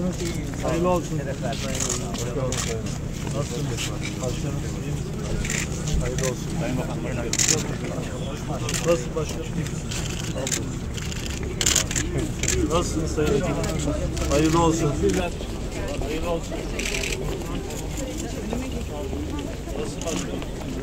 Nasılsınız? Hayırlı olsun. Nasılsınız? Başkanım iyi misiniz? Hayırlı olsun. Sayın Bakanım. Nasıl başkanım? Nasılsınız Sayın Bakanım? Hayırlı olsun. Hayırlı olsun. Nasıl başkanım?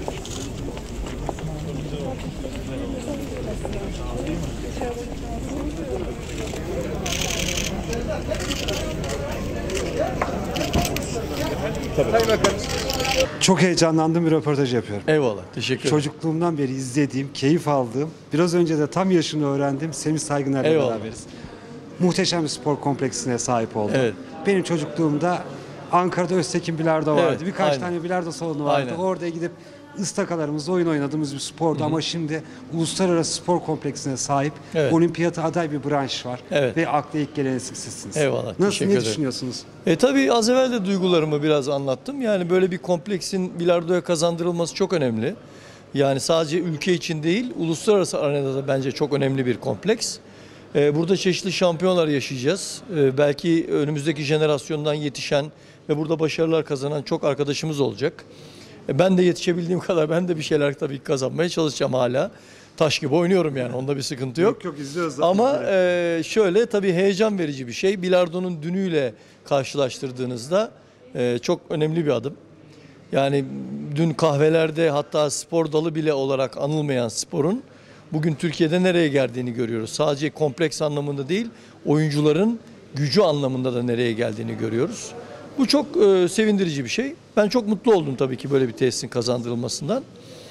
Çok heyecanlandım, bir röportaj yapıyorum. Eyvallah, teşekkür ederim. Çocukluğumdan beri izlediğim, keyif aldığım, biraz önce de tam yaşını öğrendim. Semih Saygıner'le Eyvallah. beraberiz. Muhteşem bir spor kompleksine sahip oldu. Evet. Benim çocukluğumda Ankara'da Öztekin Bilardo vardı. Evet, Birkaç aynen. tane bilardo salonu vardı. Aynen. Orada gidip ıstakalarımızla oyun oynadığımız bir spordu. Ama şimdi uluslararası spor kompleksine sahip, Evet. olimpiyata aday bir branş var. Evet. Ve akla ilk gelen sizsiniz. Eyvallah, Nasıl, teşekkür ne ederim. düşünüyorsunuz? Tabii az evvel de duygularımı biraz anlattım. Yani böyle bir kompleksin bilardoya kazandırılması çok önemli. Yani sadece ülke için değil, uluslararası arenada da bence çok önemli bir kompleks. Burada çeşitli şampiyonlar yaşayacağız. Belki önümüzdeki jenerasyondan yetişen ve burada başarılar kazanan çok arkadaşımız olacak. Ben de yetişebildiğim kadar ben de bir şeyler tabii kazanmaya çalışacağım hala. Taş gibi oynuyorum yani, onda bir sıkıntı yok. Yok izliyoruz zaten. Ama şöyle tabii heyecan verici bir şey. Bilardonun dünüyle karşılaştırdığınızda çok önemli bir adım. Yani dün kahvelerde hatta spor dalı bile olarak anılmayan sporun bugün Türkiye'de nereye geldiğini görüyoruz. Sadece kompleks anlamında değil, oyuncuların gücü anlamında da nereye geldiğini görüyoruz. Bu çok sevindirici bir şey. Ben çok mutlu oldum tabii ki böyle bir tesisin kazandırılmasından.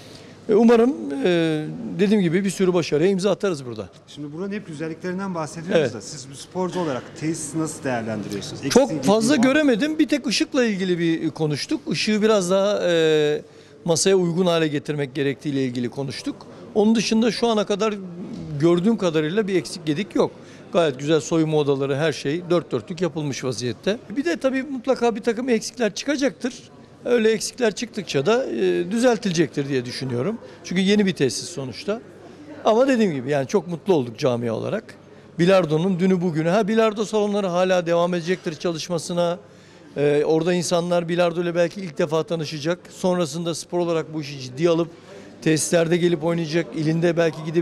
Umarım dediğim gibi bir sürü başarıya imza atarız burada. Şimdi buranın hep güzelliklerinden bahsediyoruz Evet. da siz bir sporcu olarak tesisi nasıl değerlendiriyorsunuz? Çok fazla göremedim. Bir tek ışıkla ilgili bir konuştuk. Işığı biraz daha masaya uygun hale getirmek gerektiğiyle ilgili konuştuk. Onun dışında şu ana kadar gördüğüm kadarıyla bir eksik gedik yok. Gayet güzel soyunma odaları, her şey dört dörtlük yapılmış vaziyette. Bir de tabii mutlaka bir takım eksikler çıkacaktır. Öyle eksikler çıktıkça da düzeltilecektir diye düşünüyorum. Çünkü yeni bir tesis sonuçta. Ama dediğim gibi yani çok mutlu olduk camia olarak. Bilardo'nun dünü bugünü. Bilardo salonları hala devam edecektir çalışmasına. Orada insanlar bilardo ile belki ilk defa tanışacak. Sonrasında spor olarak bu işi ciddiye alıp tesislerde gelip oynayacak. İlinde belki gidip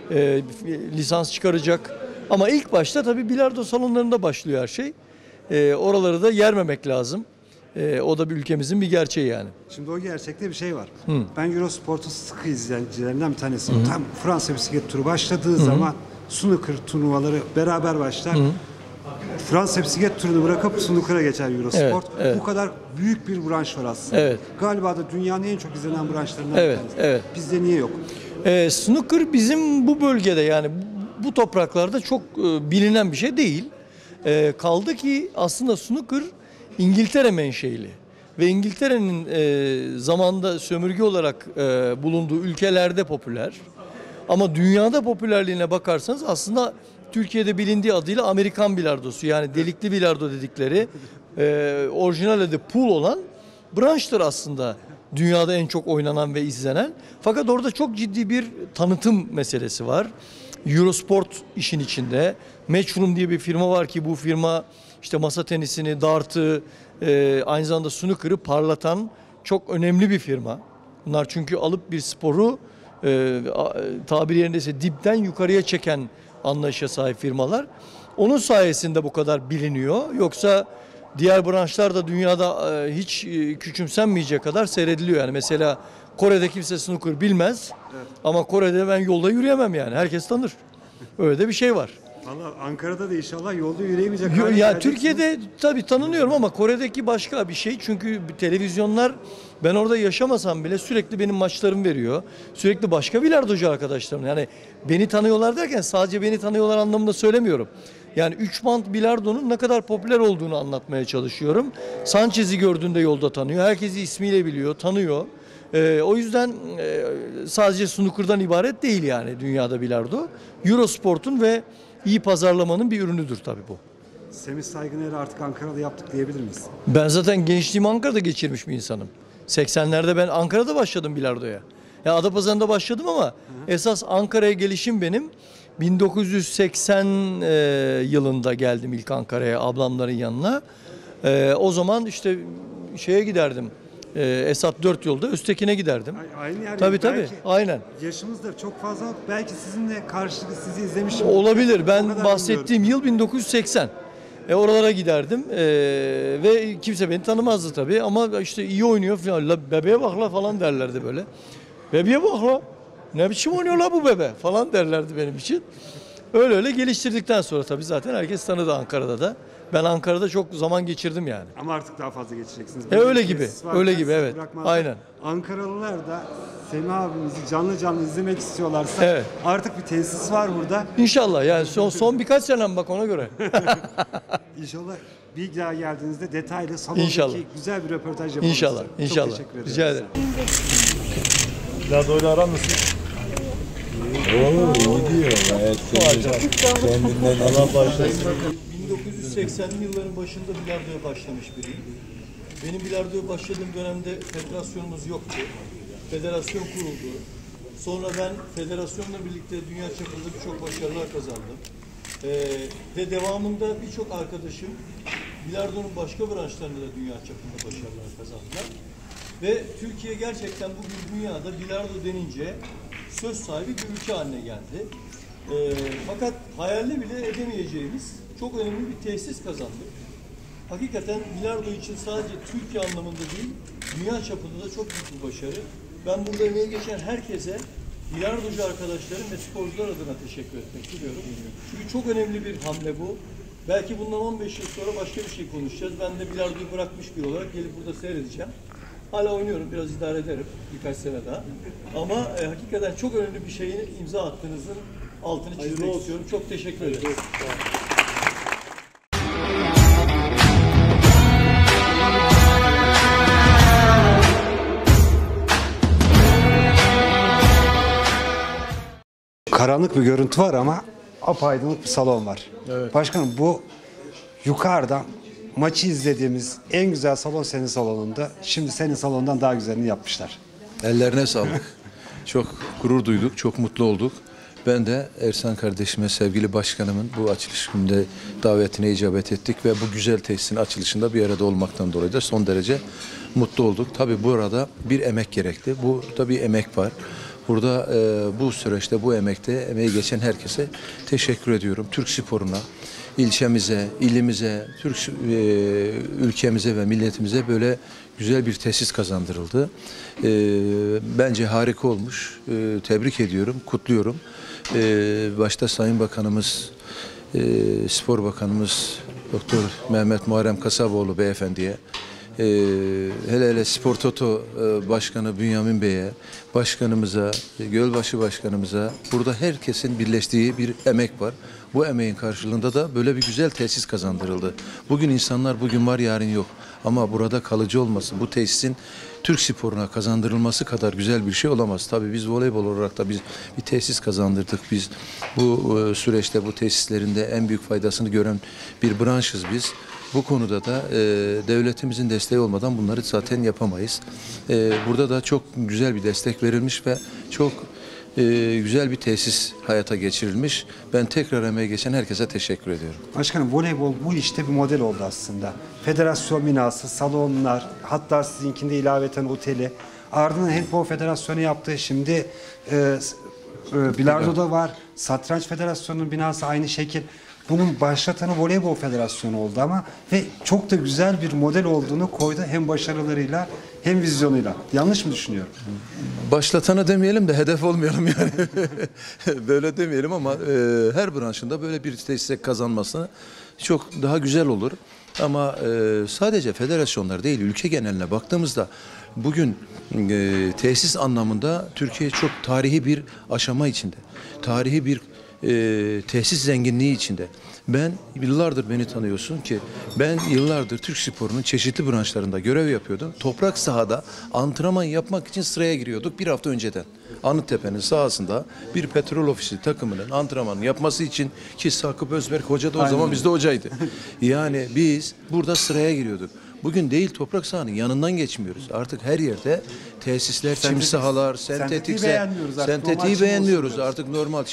lisans çıkaracak. Ama ilk başta tabii bilardo salonlarında başlıyor her şey. Oraları da yermemek lazım. O da bir ülkemizin bir gerçeği yani. Şimdi o gerçekte bir şey var. Ben Eurosport'un sıkı izleyicilerinden bir tanesiyim. Tam Fransa bisiklet turu başladığı zaman snooker turnuvaları beraber başlar. Fransa bisiklet turunu bırakıp snooker'a geçer Eurosport. Evet. Bu kadar büyük bir branş var aslında. Evet. Galiba da dünyanın en çok izlenen branşlarından Evet, bir tanesi. evet. Bizde niye yok? Snooker bizim bu bölgede yani bu topraklarda çok bilinen bir şey değil. Kaldı ki aslında snooker İngiltere menşeili ve İngiltere'nin zamanda sömürge olarak bulunduğu ülkelerde popüler. Ama dünyada popülerliğine bakarsanız aslında Türkiye'de bilindiği adıyla Amerikan bilardosu, yani delikli bilardo dedikleri orijinal adı pool olan branştır aslında dünyada en çok oynanan ve izlenen. Fakat orada çok ciddi bir tanıtım meselesi var. Eurosport işin içinde. Matchroom diye bir firma var ki bu firma işte masa tenisini, dartı, aynı zamanda snooker'ı parlatan çok önemli bir firma. Bunlar çünkü alıp bir sporu tabiri yerindeyse dipten yukarıya çeken anlayışa sahip firmalar. Onun sayesinde bu kadar biliniyor. Yoksa diğer branşlar da dünyada hiç küçümsenmeyecek kadar seyrediliyor. Yani mesela Kore'de kimse snooker bilmez. Evet. Ama Kore'de ben yolda yürüyemem yani. Herkes tanır. Öyle de bir şey var. Vallahi Ankara'da da inşallah yolda yürüyemeyecek. Ya Türkiye'de tabii tanınıyorum ama Kore'deki başka bir şey. Çünkü televizyonlar, ben orada yaşamasam bile sürekli benim maçlarım veriyor. Sürekli başka bilardocu arkadaşlarım. Yani beni tanıyorlar derken sadece beni tanıyorlar anlamında söylemiyorum. Yani 3 bant bilardonun ne kadar popüler olduğunu anlatmaya çalışıyorum. Sanchez'i gördüğünde yolda tanıyor. Herkesi ismiyle biliyor, tanıyor. O yüzden sadece snooker'dan ibaret değil yani dünyada bilardo. Eurosport'un ve iyi pazarlamanın bir ürünüdür tabii bu. Semih Saygıner'i artık Ankara'da yaptık diyebilir miyiz? Ben zaten gençliğimi Ankara'da geçirmiş bir insanım. 80'lerde ben Ankara'da başladım bilardoya. Ya Adapazarı'nda başladım ama esas Ankara'ya gelişim benim 1980 yılında geldim ilk Ankara'ya ablamların yanına. O zaman işte şeye giderdim. Esat 4 yolda Öztekin'e giderdim. Aynı yer. Tabii Belki aynen. yaşımız da çok fazla. Belki sizinle karşılıklı sizi izlemişim. Olabilir. O Ben kadar bahsettiğim yıl 1980. Oralara giderdim ve kimse beni tanımazdı tabii ama işte iyi oynuyor falan. La bebeğe bak la falan derlerdi böyle. Bebeğe bak la. Ne biçim oynuyor la bu bebe falan derlerdi benim için. Öyle geliştirdikten sonra tabii zaten herkes tanıdı Ankara'da da. Ben Ankara'da çok zaman geçirdim yani. Ama artık daha fazla geçeceksiniz. Öyle Bir gibi, tesis var, öyle tesis gibi, evet. bırakmazlar. Aynen. Ankaralılar da Semih abimizi canlı canlı izlemek istiyorlarsa Evet. artık bir tesis var burada. İnşallah yani son birkaç senem bak ona göre. İnşallah bir daha geldiğinizde detaylı salondaki İnşallah. güzel bir röportaj yapalım. İnşallah, size. inşallah. Çok teşekkür ederim. Rica ederim. Bilardo'yla aran nasıl? Oo, iyi diyor. Evet, kendinden Allah bağışlasın. 1980'li yılların başında bilardoya başlamış biriyim. Benim bilardoya başladığım dönemde federasyonumuz yoktu. Federasyon kuruldu. Sonra ben federasyonla birlikte dünya çapında birçok başarılar kazandım. Ve devamında birçok arkadaşım bilardonun başka branşlarında da dünya çapında başarılar kazandılar. Ve Türkiye gerçekten bugün dünyada bilardo denince söz sahibi bir ülke haline geldi. Fakat hayalini bile edemeyeceğimiz çok önemli bir tesis kazandık. Hakikaten bilardo için sadece Türkiye anlamında değil, dünya çapında da çok büyük bir başarı. Ben burada emeği geçen herkese, bilardocu arkadaşlarım ve sporcular adına teşekkür etmek istiyorum. Çünkü çok önemli bir hamle bu. Belki bundan 15 yıl sonra başka bir şey konuşacağız. Ben de bilardoyu bırakmış biri olarak gelip burada seyredeceğim. Hala oynuyorum, biraz idare ederim birkaç sene daha. Ama hakikaten çok önemli bir şeyi imza attığınızın altını çizmek istiyorum. Çok teşekkür ederim. Karanlık bir görüntü var ama apaydınlık bir salon var. Evet. Başkanım bu yukarıdan maçı izlediğimiz en güzel salon senin salonunda. Şimdi senin salondan daha güzelini yapmışlar. Ellerine sağlık. Çok gurur duyduk, çok mutlu olduk. Ben de Ersan kardeşime, sevgili başkanımın bu açılış gününde davetine icabet ettik ve bu güzel tesisin açılışında bir arada olmaktan dolayı da son derece mutlu olduk. Tabii bu arada bir emek gerekli. Burada bir emek var. Burada bu süreçte, bu emekte emeği geçen herkese teşekkür ediyorum. Türk sporuna, ilçemize, ilimize, ülkemize ve milletimize böyle güzel bir tesis kazandırıldı. Bence harika olmuş. Tebrik ediyorum, kutluyorum. Başta Sayın Bakanımız, Spor Bakanımız Doktor Mehmet Muharrem Kasaboğlu beyefendiye, hele Spor Toto Başkanı Bünyamin Bey'e, başkanımıza, Gölbaşı Başkanımıza, burada herkesin birleştiği bir emek var. Bu emeğin karşılığında da böyle bir güzel tesis kazandırıldı. Bugün insanlar bugün var yarın yok. Ama burada kalıcı olması, bu tesisin Türk sporuna kazandırılması kadar güzel bir şey olamaz. Tabii biz voleybol olarak da biz bir tesis kazandırdık. Biz bu süreçte bu tesislerinde en büyük faydasını gören bir branşız biz. Bu konuda da devletimizin desteği olmadan bunları zaten yapamayız. Burada da çok güzel bir destek verilmiş ve çok güzel bir tesis hayata geçirilmiş. Ben tekrar emeği geçen herkese teşekkür ediyorum. Başkanım voleybol bu işte bir model oldu aslında. Federasyon binası, salonlar, hatta sizinkinde ilaveten oteli. Ardından Handball Federasyonu yaptı. Şimdi bilardoda var. Satranç Federasyonu'nun binası aynı şekil. Bunun başlatanı Voleybol Federasyonu oldu ama ve çok da güzel bir model olduğunu koydu hem başarılarıyla hem vizyonuyla. Yanlış mı düşünüyorum? Başlatanı demeyelim de hedef olmayalım yani. Böyle demeyelim ama her branşında böyle bir tesis kazanması çok daha güzel olur. Ama sadece federasyonlar değil, ülke geneline baktığımızda bugün tesis anlamında Türkiye çok tarihi bir aşama içinde. Tarihi bir tesis zenginliği içinde. Ben yıllardır beni tanıyorsun ki ben yıllardır Türk sporunun çeşitli branşlarında görev yapıyordum. Toprak sahada antrenman yapmak için sıraya giriyorduk bir hafta önceden. Anıttepe'nin sahasında bir petrol ofisi takımının antrenmanı yapması için ki Sakıp Özberk Hoca da o zaman bizde hocaydı. Yani biz burada sıraya giriyorduk. Bugün değil toprak sahanın yanından geçmiyoruz. Artık her yerde tesisler, çim sahalar, sentetiği beğenmiyoruz artık normal çim.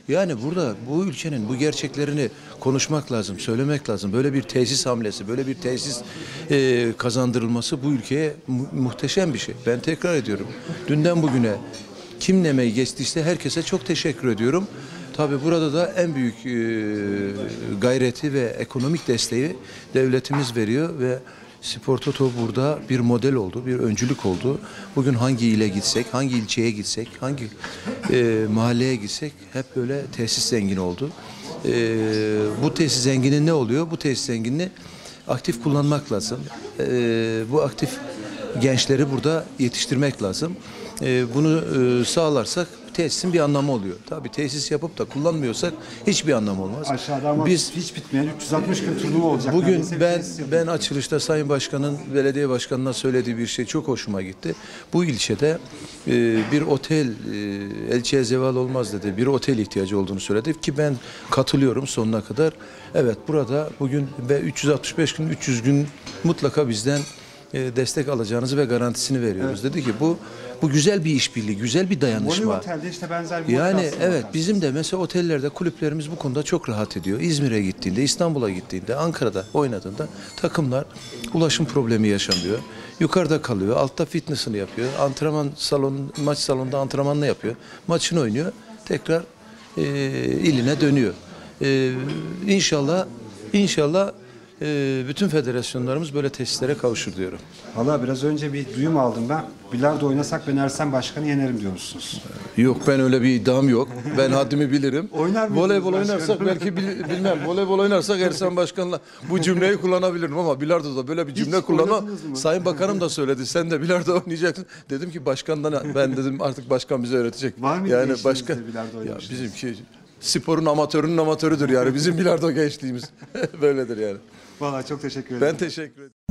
Yani burada bu ülkenin bu gerçeklerini konuşmak lazım, söylemek lazım. Böyle bir tesis hamlesi, böyle bir tesis kazandırılması bu ülkeye muhteşem bir şey. Ben tekrar ediyorum. Dünden bugüne kim nemeyi geçtiyse herkese çok teşekkür ediyorum. Tabii burada da en büyük gayreti ve ekonomik desteği devletimiz veriyor ve Spor Toto burada bir model oldu, bir öncülük oldu. Bugün hangi ile gitsek, hangi ilçeye gitsek, hangi mahalleye gitsek hep böyle tesis zengini oldu. Bu tesis zengini ne oluyor? Bu tesis zenginini aktif kullanmak lazım. Bu aktif gençleri burada yetiştirmek lazım. Bunu sağlarsak tesisin bir anlamı oluyor. Tabii tesis yapıp da kullanmıyorsak hiçbir anlamı olmaz. Aşağıda ama hiç bitmeyen 360 gün turnuva olacak. Bugün Neredeyse tesis yapılacak. ben açılışta Sayın Başkan'ın belediye başkanına söylediği bir şey çok hoşuma gitti. Bu ilçede bir otel elçiye zeval olmaz dedi. Bir otel ihtiyacı olduğunu söyledi ki ben katılıyorum sonuna kadar. Evet burada bugün ve 365 gün 300 gün mutlaka bizden destek alacağınızı ve garantisini veriyoruz. Dedi ki bu güzel bir işbirliği, güzel bir dayanışma. Moni Otel'de işte benzer bir Yani model aslında evet bakarsın. bizim de mesela otellerde kulüplerimiz bu konuda çok rahat ediyor. İzmir'e gittiğinde, İstanbul'a gittiğinde, Ankara'da oynadığında takımlar ulaşım problemi yaşamıyor. Yukarıda kalıyor, altta fitness'ını yapıyor. Maç salonunda antrenmanını yapıyor. Maçını oynuyor. Tekrar iline dönüyor. İnşallah bütün federasyonlarımız böyle tesislere kavuşur diyorum. Valla biraz önce bir duyum aldım ben. Bilardo oynasak ben Ersen Başkan'ı yenerim diyormuşsunuz. Yok ben öyle bir iddiam yok. Ben haddimi bilirim. Oynar mıydınız Voleybol başkanım? oynarsak belki bilmem. Voleybol oynarsak Ersan Başkan'la bu cümleyi kullanabilirim ama bilardoda böyle bir cümle kullanma. oynadınız mı? Sayın Bakanım da söyledi. Sen de bilardo oynayacaksın. Dedim ki başkandan ben dedim artık başkan bize öğretecek. Var mıydı yani gençliğinizde başkan bilardo ya oynamıştınız? bizimki sporun amatörünün amatörüdür yani. Bizim bilardo gençliğimiz böyledir yani. Valla çok teşekkür ederim. Ben teşekkür ederim.